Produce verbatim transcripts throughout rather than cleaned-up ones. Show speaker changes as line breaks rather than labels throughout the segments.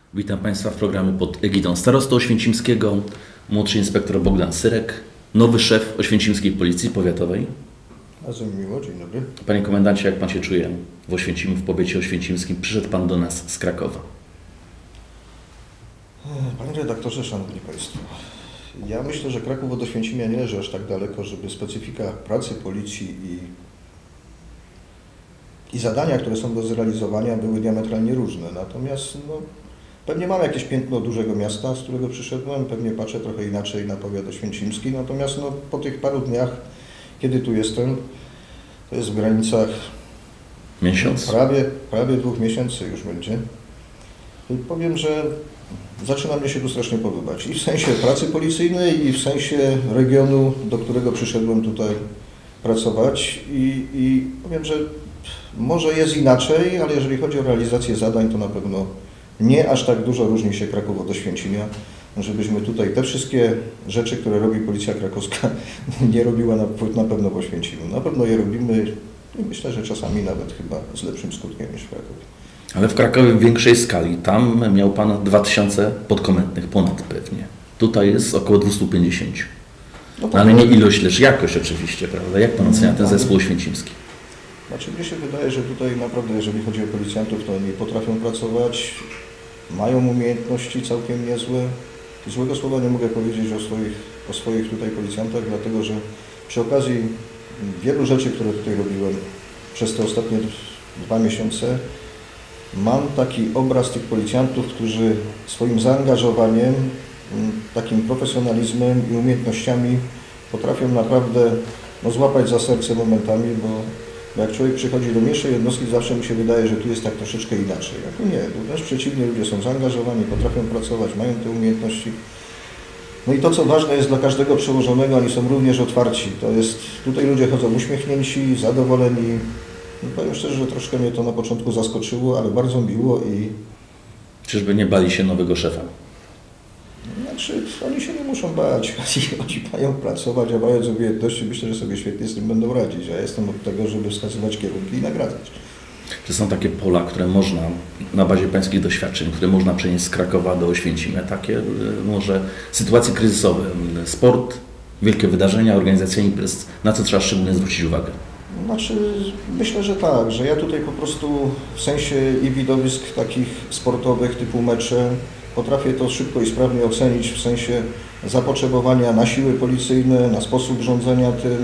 Witam Państwa w programie pod egidą starosty oświęcimskiego, młodszy inspektor Bogdan Syrek, nowy szef Oświęcimskiej Policji Powiatowej.
Bardzo mi miło, dzień dobry.
Panie komendancie, jak Pan się czuje w Oświęcimiu, w powiecie oświęcimskim? Przyszedł Pan do nas z Krakowa.
Panie redaktorze, szanowni Państwo, ja myślę, że Kraków od Oświęcimia nie leży aż tak daleko, żeby specyfika pracy policji i, i zadania, które są do zrealizowania, były diametralnie różne. Natomiast no, pewnie mam jakieś piętno dużego miasta, z którego przyszedłem, pewnie patrzę trochę inaczej na powiat oświęcimski, natomiast no, po tych paru dniach, kiedy tu jestem, to jest w granicach
Miesiąc?
Prawie, prawie dwóch miesięcy już będzie. I powiem, że zaczyna mnie się tu strasznie podobać. I w sensie pracy policyjnej, i w sensie regionu, do którego przyszedłem tutaj pracować. I, i powiem, że może jest inaczej, ale jeżeli chodzi o realizację zadań, to na pewno nie aż tak dużo różni się Kraków od Oświęcimia, żebyśmy tutaj te wszystkie rzeczy, które robi Policja Krakowska, nie robiła na, na pewno w Oświęcimiu. Na pewno je robimy i myślę, że czasami nawet chyba z lepszym skutkiem niż w Krakowie.
Ale w Krakowie w większej skali. Tam miał Pan dwa tysiące podkomendnych, ponad pewnie. Tutaj jest około dwieście pięćdziesiąt. No tak, ale nie ilość, lecz jakość oczywiście, prawda? Jak Pan ocenia ten zespół oświęcimski?
Znaczy, mnie się wydaje, że tutaj naprawdę, jeżeli chodzi o policjantów, to oni potrafią pracować, mają umiejętności całkiem niezłe. Złego słowa nie mogę powiedzieć o swoich, o swoich tutaj policjantach, dlatego że przy okazji wielu rzeczy, które tutaj robiłem przez te ostatnie dwa miesiące, mam taki obraz tych policjantów, którzy swoim zaangażowaniem, takim profesjonalizmem i umiejętnościami potrafią naprawdę no, złapać za serce momentami, bo jak człowiek przychodzi do mniejszej jednostki, zawsze mi się wydaje, że tu jest tak troszeczkę inaczej. A tu nie, wręcz przeciwnie, ludzie są zaangażowani, potrafią pracować, mają te umiejętności. No i to, co ważne jest dla każdego przełożonego, oni są również otwarci. To jest, tutaj ludzie chodzą uśmiechnięci, zadowoleni. No powiem szczerze, że troszkę mnie to na początku zaskoczyło, ale bardzo miło i...
Czyżby nie bali się nowego szefa?
Znaczy, oni się nie muszą bać, oni mają pracować, a mając umiejętności, myślę, że sobie świetnie z tym będą radzić. Ja jestem od tego, żeby wskazywać kierunki i nagradzać.
Czy są takie pola, które można, na bazie pańskich doświadczeń, które można przenieść z Krakowa do Oświęcimia? Takie może sytuacje kryzysowe, sport, wielkie wydarzenia, organizacja imprez, na co trzeba szczególnie zwrócić uwagę?
Znaczy, myślę, że tak, że ja tutaj po prostu w sensie i widowisk takich sportowych typu mecze potrafię to szybko i sprawnie ocenić w sensie zapotrzebowania na siły policyjne, na sposób rządzenia tym,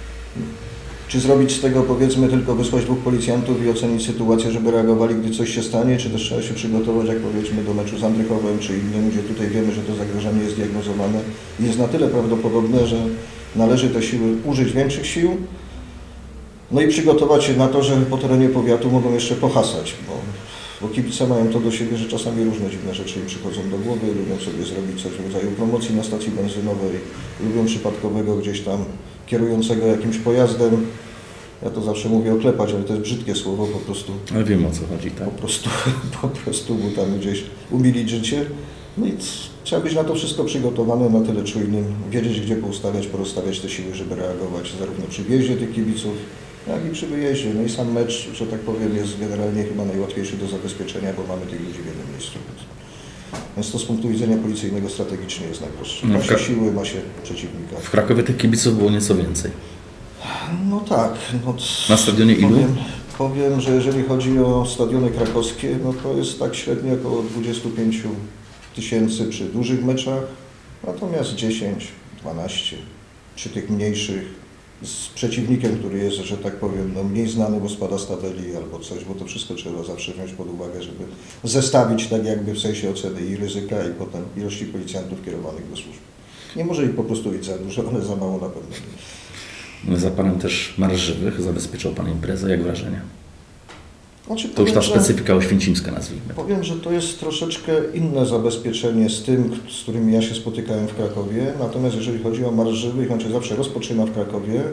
czy zrobić z tego powiedzmy tylko wysłać dwóch policjantów i ocenić sytuację, żeby reagowali, gdy coś się stanie, czy też trzeba się przygotować, jak powiedzmy do meczu z Andrychowem czy innym, gdzie tutaj wiemy, że to zagrożenie jest diagnozowane i jest na tyle prawdopodobne, że należy te siły użyć większych sił. No i przygotować się na to, że po terenie powiatu mogą jeszcze pohasać, bo, bo kibice mają to do siebie, że czasami różne dziwne rzeczy im przychodzą do głowy, lubią sobie zrobić coś w rodzaju promocji na stacji benzynowej, lubią przypadkowego gdzieś tam kierującego jakimś pojazdem. Ja to zawsze mówię oklepać, ale to jest brzydkie słowo, po prostu...
Ale wiem, o co chodzi, tak?
Po prostu, po prostu mu tam gdzieś umilić życie. No i trzeba być na to wszystko przygotowane, na tyle czujnym, wiedzieć, gdzie poustawiać, porozstawiać te siły, żeby reagować zarówno przy wjeździe tych kibiców, jak i przy wyjeździe. No i sam mecz, że tak powiem, jest generalnie chyba najłatwiejszy do zabezpieczenia, bo mamy tych ludzi w jednym miejscu. Więc to z punktu widzenia policyjnego strategicznie jest najprostsze. Ma się siły, ma się przeciwnika.
W Krakowie tych kibiców było nieco więcej.
No tak. No,
na stadionie ilu?
Powiem, powiem, że jeżeli chodzi o stadiony krakowskie, no to jest tak średnio około dwadzieścia pięć tysięcy przy dużych meczach, natomiast dziesięć, dwanaście przy tych mniejszych z przeciwnikiem, który jest, że tak powiem, no mniej znany, bo spada z tabeli albo coś, bo to wszystko trzeba zawsze wziąć pod uwagę, żeby zestawić tak jakby w sensie oceny i ryzyka i potem ilości policjantów kierowanych do służb. Nie może ich po prostu być za dużo, ale za mało na pewno.
No za Panem też Marsz Żywych, zabezpieczał Pan imprezę, jak wrażenia?
Znaczy,
to
powiem,
już ta
że,
specyfika oświęcimska, nazwijmy.
Powiem, że to jest troszeczkę inne zabezpieczenie z tym, z którymi ja się spotykałem w Krakowie. Natomiast jeżeli chodzi o Marsz Żywych, on się zawsze rozpoczyna w Krakowie.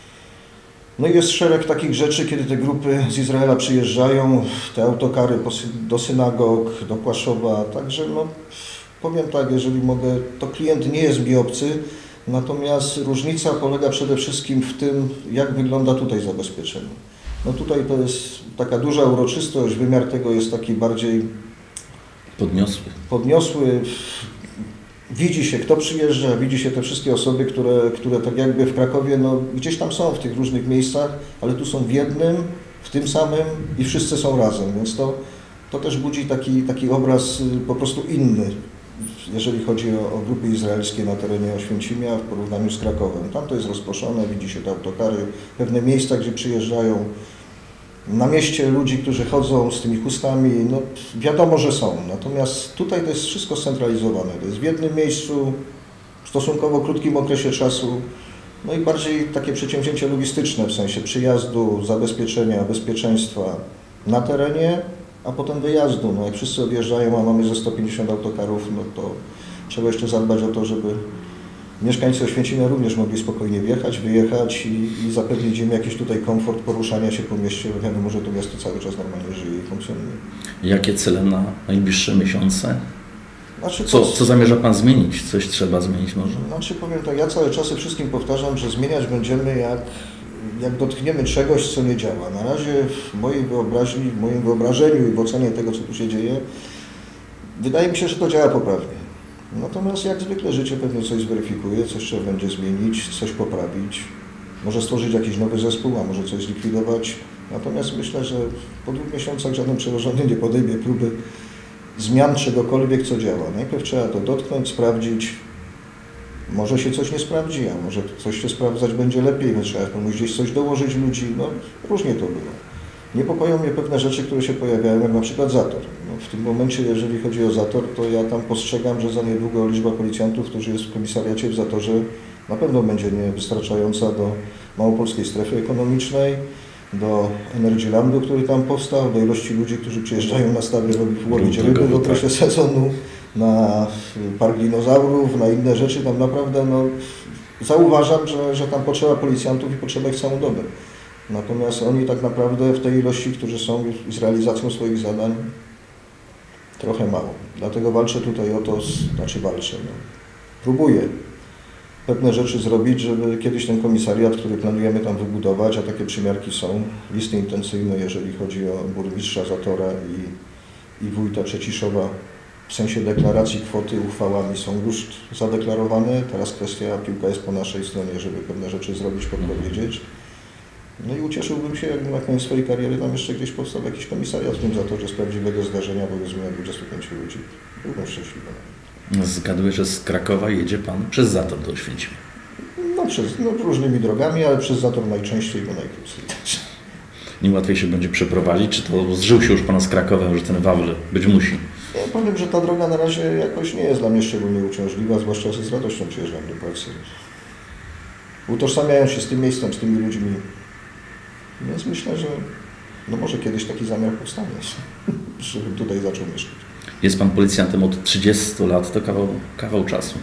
No i jest szereg takich rzeczy, kiedy te grupy z Izraela przyjeżdżają, te autokary do synagog, do Płaszowa. Także no, powiem tak, jeżeli mogę, to klient nie jest mi obcy, natomiast różnica polega przede wszystkim w tym, jak wygląda tutaj zabezpieczenie. No tutaj to jest taka duża uroczystość, wymiar tego jest taki bardziej
Podniosły.
Podniosły. Widzi się, kto przyjeżdża, widzi się te wszystkie osoby, które, które tak jakby w Krakowie, no gdzieś tam są w tych różnych miejscach, ale tu są w jednym, w tym samym i wszyscy są razem, więc to, to też budzi taki, taki obraz po prostu inny, jeżeli chodzi o, o grupy izraelskie na terenie Oświęcimia w porównaniu z Krakowem. Tam to jest rozproszone, widzi się te autokary, pewne miejsca, gdzie przyjeżdżają. Na mieście ludzi, którzy chodzą z tymi chustami, no wiadomo, że są. Natomiast tutaj to jest wszystko scentralizowane. To jest w jednym miejscu, w stosunkowo krótkim okresie czasu. No i bardziej takie przedsięwzięcie logistyczne, w sensie przyjazdu, zabezpieczenia, bezpieczeństwa na terenie, a potem wyjazdu. No jak wszyscy odjeżdżają, a mamy ze sto pięćdziesiąt autokarów, no to trzeba jeszcze zadbać o to, żeby mieszkańcy Oświęcimia również mogli spokojnie wjechać, wyjechać i, i zapewnić im jakiś tutaj komfort poruszania się po mieście. Wiadomo, że to miasto cały czas normalnie żyje i funkcjonuje.
Jakie cele na najbliższe miesiące?
Znaczy,
co, co zamierza Pan zmienić? Coś trzeba zmienić może?
Znaczy powiem tak, ja cały czas wszystkim powtarzam, że zmieniać będziemy jak, jak dotkniemy czegoś, co nie działa. Na razie w mojej wyobraźni, w moim wyobrażeniu i w ocenie tego, co tu się dzieje, wydaje mi się, że to działa poprawnie. Natomiast jak zwykle życie pewnie coś zweryfikuje, coś trzeba będzie zmienić, coś poprawić, może stworzyć jakiś nowy zespół, a może coś zlikwidować. Natomiast myślę, że po dwóch miesiącach żaden przełożony nie podejmie próby zmian czegokolwiek, co działa. Najpierw trzeba to dotknąć, sprawdzić. Może się coś nie sprawdzi, a może coś się sprawdzać będzie lepiej, więc trzeba komuś gdzieś coś dołożyć ludzi. No różnie to było. Niepokoją mnie pewne rzeczy, które się pojawiają, jak na przykład zator. No, w tym momencie, jeżeli chodzi o zator, to ja tam postrzegam, że za niedługo liczba policjantów, którzy jest w komisariacie w zatorze, na pewno będzie niewystarczająca do małopolskiej strefy ekonomicznej, do Energylandu, który tam powstał, do ilości ludzi, którzy przyjeżdżają na stawy łowić ryby w okresie sezonu, na park dinozaurów, na inne rzeczy. Tam naprawdę no, zauważam, że, że tam potrzeba policjantów i potrzeba ich całą dobę. Natomiast oni tak naprawdę w tej ilości, którzy są z realizacją swoich zadań, trochę mało. Dlatego walczę tutaj o to, znaczy walczę, no, próbuję pewne rzeczy zrobić, żeby kiedyś ten komisariat, który planujemy tam wybudować, a takie przymiarki są, listy intencyjne, jeżeli chodzi o burmistrza Zatora i, i wójta Przeciszowa, w sensie deklaracji kwoty uchwałami są już zadeklarowane. Teraz kwestia, piłka jest po naszej stronie, żeby pewne rzeczy zrobić, podpowiedzieć. No i ucieszyłbym się, jakby na koniec swojej kariery tam jeszcze gdzieś powstał jakiś komisariat w tym Zatorze z prawdziwego zdarzenia, bo jest dwudziestu pięciu ludzi. Byłbym szczęśliwy.
Zgaduję, że z Krakowa jedzie Pan przez Zator do Oświęcimia.
No, przez, no różnymi drogami, ale przez Zator najczęściej, bo najkrócej.
Nie łatwiej się będzie przeprowadzić? Czy to zżył się już Pana z Krakowem, że ten Wawel być musi?
Ja powiem, że ta droga na razie jakoś nie jest dla mnie szczególnie uciążliwa, zwłaszcza, że z radością przyjeżdżam do pracy. Utożsamiają się z tym miejscem, z tymi ludźmi. Więc myślę, że no może kiedyś taki zamiar powstanie, żebym tutaj zaczął mieszkać.
Jest Pan policjantem od trzydziestu lat, to kawał, kawał czasu.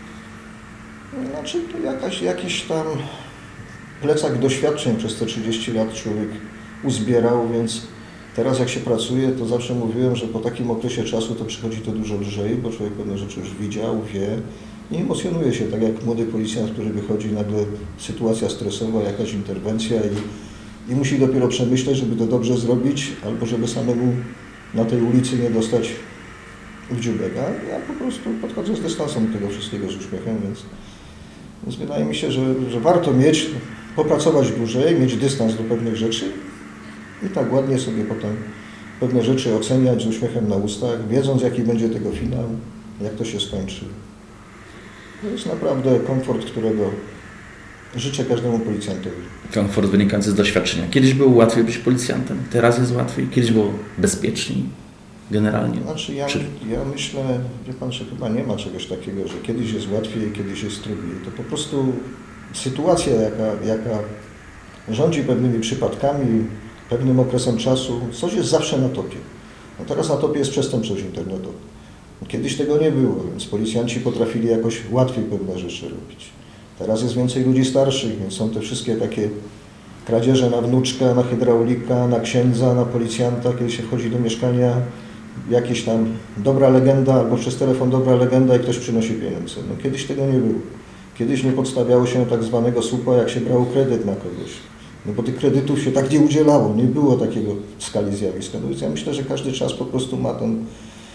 Znaczy to jakaś, jakiś tam plecak doświadczeń przez te trzydzieści lat człowiek uzbierał, więc teraz jak się pracuje, to zawsze mówiłem, że po takim okresie czasu to przychodzi to dużo lżej, bo człowiek pewne rzeczy już widział, wie i emocjonuje się, tak jak młody policjant, który wychodzi, nagle sytuacja stresowa, jakaś interwencja i, i musi dopiero przemyśleć, żeby to dobrze zrobić, albo żeby samemu na tej ulicy nie dostać w dziubek. A ja po prostu podchodzę z dystansem do tego wszystkiego, z uśmiechem, więc, więc wydaje mi się, że, że warto mieć, popracować dłużej, mieć dystans do pewnych rzeczy i tak ładnie sobie potem pewne rzeczy oceniać z uśmiechem na ustach, wiedząc jaki będzie tego finał, jak to się skończy. To jest naprawdę komfort, którego życzę każdemu policjantowi.
Komfort wynikający z doświadczenia. Kiedyś było łatwiej być policjantem, teraz jest łatwiej, kiedyś było bezpieczniej generalnie.
Znaczy ja,
Czy...
ja myślę, wie Pan, że chyba nie ma czegoś takiego, że kiedyś jest łatwiej, kiedyś jest trudniej. To po prostu sytuacja, jaka, jaka rządzi pewnymi przypadkami, pewnym okresem czasu, coś jest zawsze na topie. No teraz na topie jest przestępczość internetowa. Kiedyś tego nie było, więc policjanci potrafili jakoś łatwiej pewne rzeczy robić. Teraz jest więcej ludzi starszych, więc są te wszystkie takie kradzieże na wnuczka, na hydraulika, na księdza, na policjanta, kiedy się wchodzi do mieszkania, jakieś tam dobra legenda, albo przez telefon dobra legenda i ktoś przynosi pieniądze. No kiedyś tego nie było. Kiedyś nie podstawiało się tak zwanego słupa, jak się brało kredyt na kogoś. No bo tych kredytów się tak nie udzielało, nie było takiego w skali zjawiska. No więc ja myślę, że każdy czas po prostu ma ten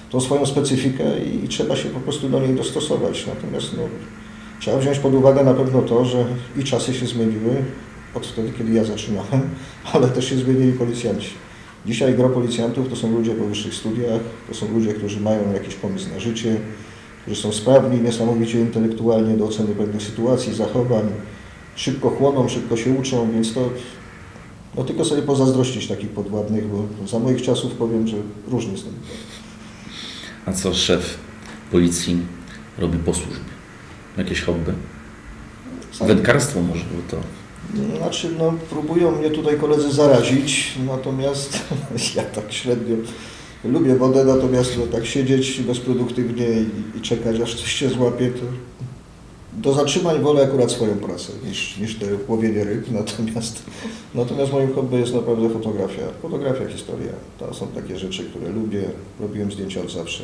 tą swoją specyfikę i, i trzeba się po prostu do niej dostosować. Natomiast no, trzeba wziąć pod uwagę na pewno to, że i czasy się zmieniły od wtedy, kiedy ja zaczynałem, ale też się zmienili policjanci. Dzisiaj gro policjantów to są ludzie po wyższych studiach, to są ludzie, którzy mają jakiś pomysł na życie, którzy są sprawni niesamowicie intelektualnie do oceny pewnych sytuacji, zachowań, szybko chłoną, szybko się uczą, więc to no tylko sobie pozazdrościć takich podwładnych, bo za moich czasów powiem, że różnie z tym.
A co szef policji robi po służbie? Jakieś hobby? Wędkarstwo może, bo to...
Znaczy, no, próbują mnie tutaj koledzy zarazić, natomiast ja tak średnio lubię wodę, natomiast no, tak siedzieć bezproduktywnie i, i czekać, aż coś się złapie, to do zatrzymań wolę akurat swoją pracę niż, niż te łowienie ryb, natomiast, natomiast moim hobby jest naprawdę fotografia. Fotografia, historia. To są takie rzeczy, które lubię, robiłem zdjęcia od zawsze.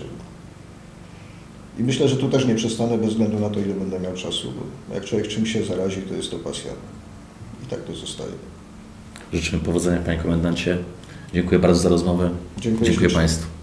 I myślę, że tu też nie przestanę bez względu na to, ile będę miał czasu, bo jak człowiek czym się zarazi, to jest to pasja. I tak to zostaje.
Życzymy powodzenia, panie komendancie. Dziękuję bardzo za rozmowę.
Dziękuję,
Dziękuję państwu.